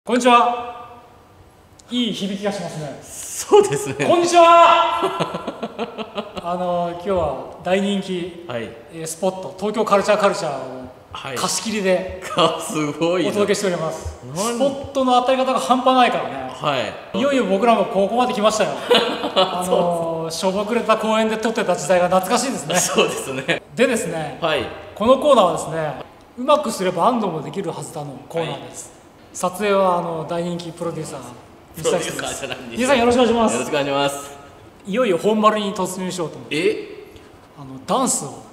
こんにちは。いい響きがしますね。 そうですね。 こんにちは。今日は大人気、スポット、東京カルチャーを貸し切りですごいお届けしております。スポットの当たり方が半端ないからね。いよいよ僕らもここまで来ましたよ。しょぼくれた公園で撮ってた時代が懐かしいですね。 そうですね。 でですね、このコーナーはですね、うまくすれば安藤もできるはずだのコーナーです。撮影は大人気プロデューサー西崎さんです。西崎さんよろしくお願いします。 よろしくお願いします。 いよいよ本丸に突入しようと思って。ダンスを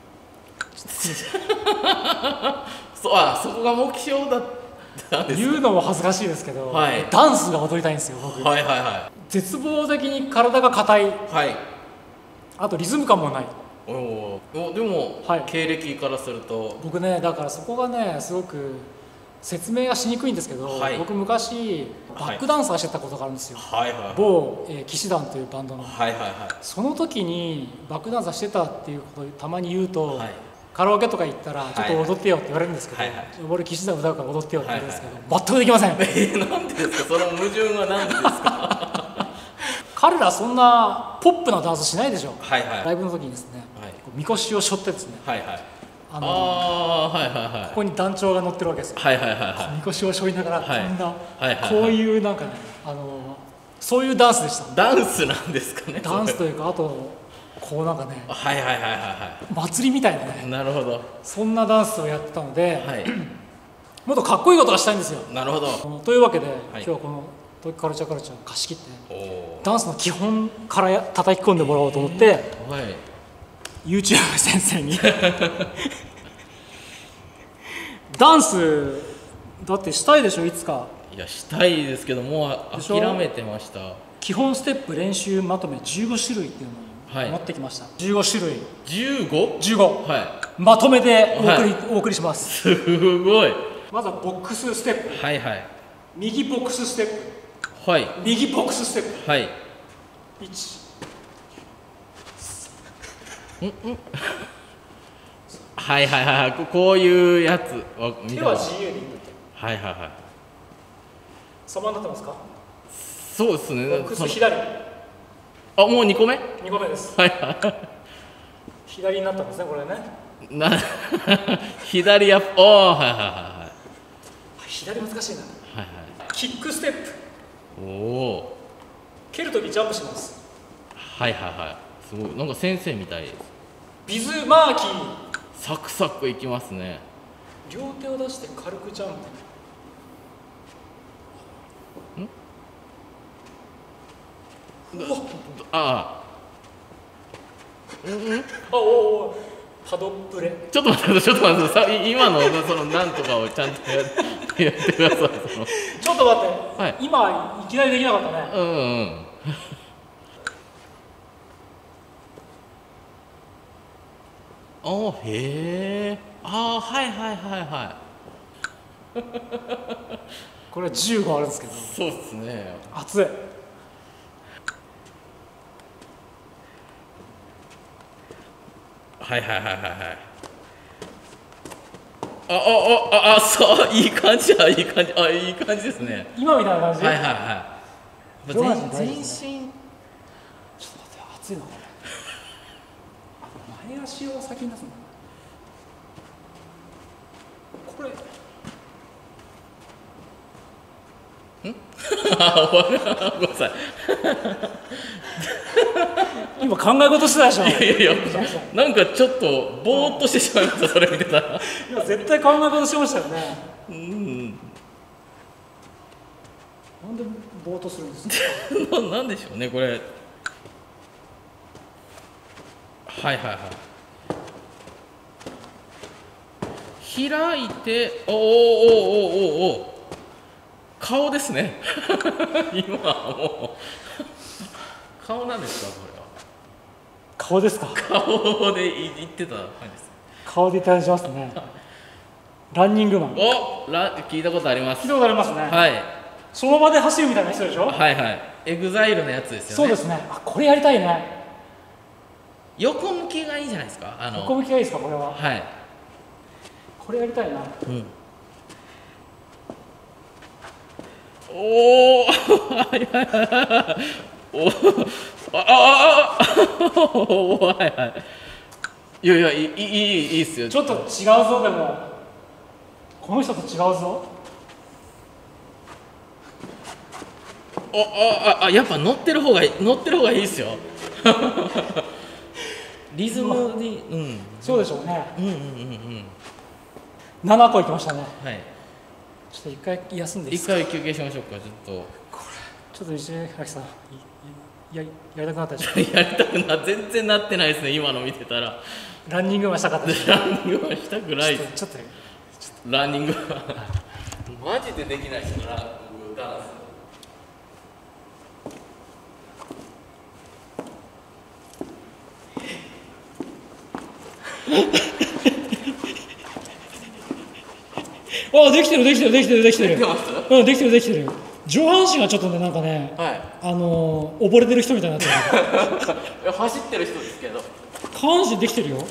そこが目標だったんですか。 言うのも恥ずかしいですけど、ダンスが踊りたいんですよ僕。絶望的に体が硬い、あとリズム感もない。 でも、経歴からすると僕ね、だからそこがねすごく説明がしにくいんですけど、僕昔バックダンサーしてたことがあるんですよ。某騎士団というバンドの。その時にバックダンサーしてたっていうことをたまに言うと、カラオケとか行ったらちょっと踊ってよって言われるんですけど、俺騎士団歌うから踊ってよって言うんですけど、全くできません。 なんでですか。その矛盾は何ですか。 彼らそんなポップなダンスしないでしょ。ライブの時にですね、みこしを背負ってですね、ここに団長が乗ってるわけですよ。みこしを背負いながらこんなこういうなんかね、そういうダンスでした。 ダンスなんですかね。 ダンスというか、あとこうなんかね、祭りみたいなね、 なるほど、 そんなダンスをやってたので、もっとかっこいいことがしたいんですよ。 なるほど。 というわけで今日はこの東京カルチャーを貸し切ってダンスの基本から叩き込んでもらおうと思って、YouTube 先生にダンスだってしたいでしょ、いつか。 いや、したいですけどもう諦めてました。 基本ステップ練習まとめ15種類っていうのを持ってきました。15種類。15まとめてお送りします。 すごい。 まずはボックスステップ。右ボックスステップ。右ボックスステップ。1 こういうやつ。 手は自由に。様になってますか。 そうですね。 ボックス左。 もう2個目。 2個目です。左になったんですね、これね。 左や左難しいな。キックステップ。蹴るときジャンプします。 すごい、なんか先生みたいです。 ビズマーキー。 サクサクいきますね。 両手を出して軽くジャンプ。パドプレ。 ちょっと待って今のそのなんとかをちゃんとやってください。 ちょっと待って、今いきなりできなかったね。これは15あるんですけど。 そうですね。 熱い。 そう、いい感じですね。 今みたいな感じ。 全身。ちょっと待って、 熱いなこれ。前足を先に出すんだ。これ。 ごめんなさい。 今考え事してたでしょ。 いやなんかちょっとぼーっとしてしまいました。それ見てたら。 今絶対考え事してましたよね。なんでぼーっとするんですか。 なんでしょうねこれ。開いて、顔ですね。今はもう顔なんですか、これは。 顔ですか。 顔で言ってた感じです。 顔でいただきますね。ランニングマン。 聞いたことあります。 聞いたことありますね。その場で走るみたいな人でしょ。 エグザイルのやつですよね。 そうですね。これやりたいね。 横向きがいいんじゃないですか。 横向きがいいですか、これは。これやりたいな。 おおはいはいはいおおはいはいいやいやいいっすよ。 ちょっと違うぞ。でもこの人と違うぞ。 やっぱ乗ってる方がいいっすよリズムに、うん、 そうでしょうね。7個いきましたね。 はい。 ちょっと一回休んでいいですか。 一回休憩しましょうか。 ちょっと石垣さんやりたくなったでしょやりたく全然なってないですね。今の見てたらランニングはしたかったです。 ランニングはしたくないです。 ちょっとランニングはマジでできないですからダンスあ、できてる。 できてます？ うん、できてる。上半身がちょっとね、なんかね、 はい、 溺れてる人みたいになってる走ってる人ですけど下半身できてるよ。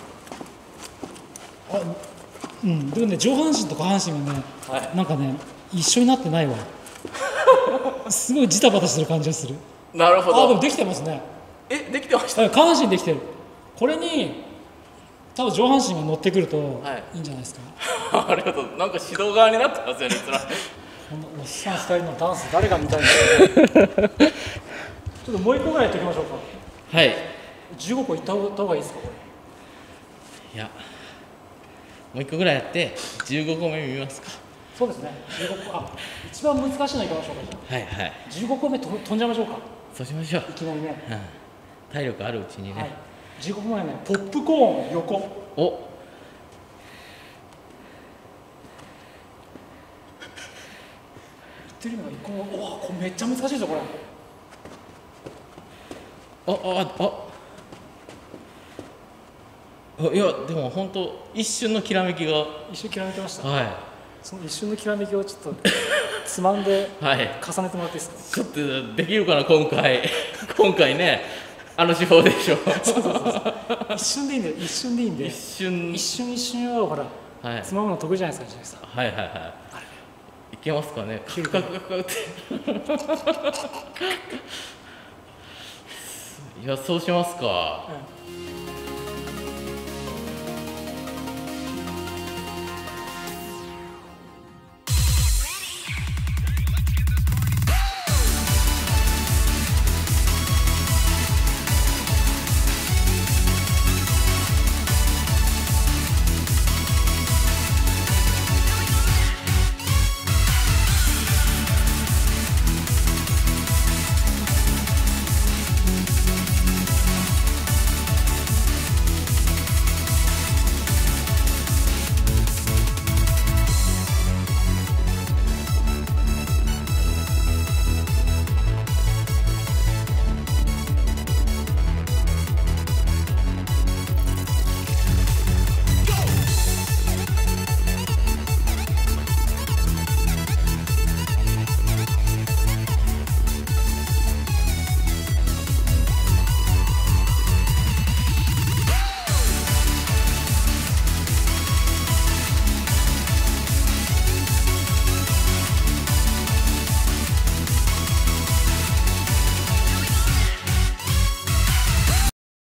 うん、でもね、上半身と下半身がね、はい、なんかね、一緒になってないわすごいジタバタしてる感じがする。 なるほど。 でもできてますね。 できてました。 下半身できてる。これに多分上半身が乗ってくるといいんじゃないですか。 ありがとう。なんか指導側になってますよね。 このおっさん2人のダンス誰が見たいんですかちょっともう1個ぐらいやっておきましょうか。 はい。 15個いった方がいいですかこれ。 いや、もう1個ぐらいやって15個目見ますか。 そうですね。15個一番難しいのいきましょうか。じゃあはいはい。15個目飛んじゃいましょうか。 そうしましょう。 いきなりね。 体力あるうちにね。はい、 15個目はね、ポップコーン横。 お。 言ってるのが1個も、これめっちゃ難しいぞこれ。 いやでも本当一瞬のきらめきが。 一瞬きらめきました。 はい。 その一瞬のきらめきをちょっとつまんで重ねてもらっていいですか。 ちょっとできるかな今回ね。手法でしょ。 一瞬でいいんだよ。一瞬でいいんで。一瞬はほら、つまむの得意じゃないですか、石垣さん。はい。 いけますかね。カクカクって。いや、そうしますか。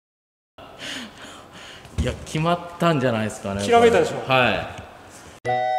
いや決まったんじゃないですかね。 ひらめいたでしょ。 はい。